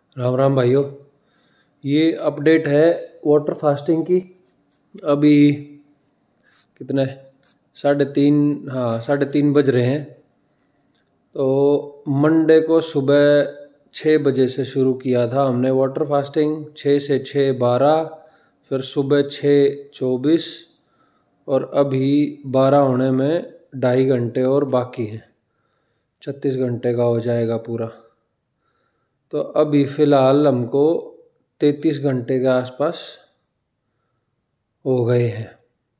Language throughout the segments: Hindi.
राम राम भाइयों। ये अपडेट है वाटर फास्टिंग की। अभी कितने 3:30, हाँ 3:30 बज रहे हैं। तो मंडे को सुबह 6 बजे से शुरू किया था हमने वाटर फास्टिंग। 6 से 6:12, फिर सुबह 6:24 और अभी 12 होने में 2.5 घंटे और बाकी हैं। 36 घंटे का हो जाएगा पूरा। तो अभी फ़िलहाल हमको 33 घंटे के आसपास हो गए हैं।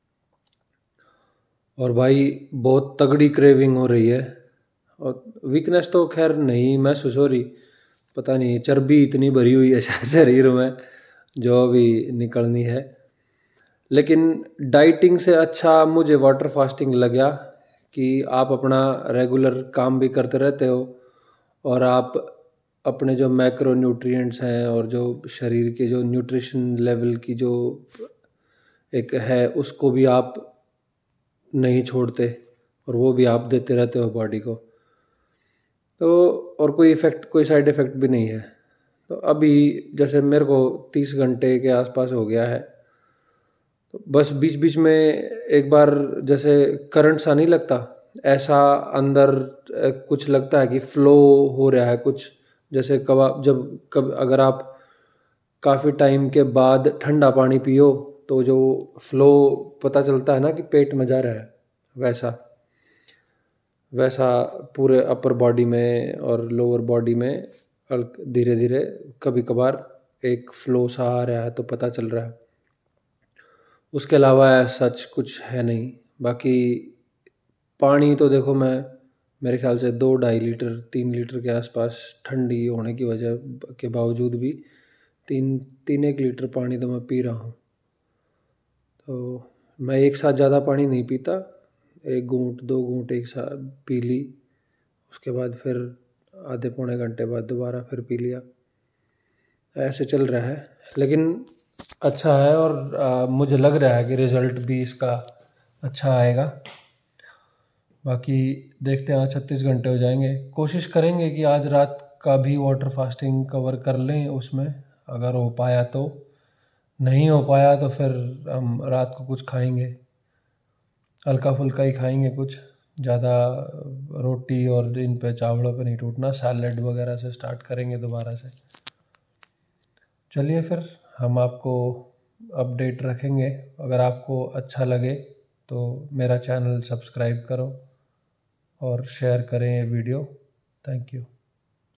और भाई बहुत तगड़ी क्रेविंग हो रही है। और वीकनेस तो खैर नहीं महसूस हो रही, पता नहीं चर्बी इतनी भरी हुई है शरीर में जो अभी निकलनी है। लेकिन डाइटिंग से अच्छा मुझे वाटर फास्टिंग लगा कि आप अपना रेगुलर काम भी करते रहते हो और आप अपने जो मैक्रो न्यूट्रिएंट्स हैं और जो शरीर के जो न्यूट्रिशन लेवल की जो एक है उसको भी आप नहीं छोड़ते और वो भी आप देते रहते हो बॉडी को। तो और कोई साइड इफ़ेक्ट भी नहीं है। तो अभी जैसे मेरे को 30 घंटे के आसपास हो गया है। तो बस बीच बीच में एक बार जैसे करंट सा नहीं लगता, ऐसा अंदर कुछ लगता है कि फ्लो हो रहा है कुछ। जैसे कब अगर आप काफ़ी टाइम के बाद ठंडा पानी पियो तो जो फ्लो पता चलता है ना कि पेट में जा रहा है, वैसा वैसा पूरे अपर बॉडी में और लोअर बॉडी में धीरे धीरे कभी कभार एक फ्लो सा आ रहा है तो पता चल रहा है। उसके अलावा सच कुछ है नहीं। बाकी पानी तो देखो, मैं मेरे ख्याल से 2-2.5 लीटर 3 लीटर के आसपास ठंडी होने की वजह के बावजूद भी 3-1 लीटर पानी तो मैं पी रहा हूँ। तो मैं एक साथ ज़्यादा पानी नहीं पीता, 1 घूंट 2 घूंट एक साथ पी ली, उसके बाद फिर आधे पौने घंटे बाद दोबारा फिर पी लिया। ऐसे चल रहा है लेकिन अच्छा है। और मुझे लग रहा है कि रिज़ल्ट भी इसका अच्छा आएगा। बाकी देखते हैं, 36 घंटे हो जाएंगे। कोशिश करेंगे कि आज रात का भी वाटर फास्टिंग कवर कर लें उसमें, अगर हो पाया तो। नहीं हो पाया तो फिर हम रात को कुछ खाएंगे, हल्का फुल्का ही खाएंगे कुछ। ज़्यादा रोटी और इन पे चावलों पे नहीं टूटना, सैलेड वगैरह से स्टार्ट करेंगे दोबारा से। चलिए फिर हम आपको अपडेट रखेंगे। अगर आपको अच्छा लगे तो मेरा चैनल सब्सक्राइब करो और शेयर करें ये वीडियो। Thank you.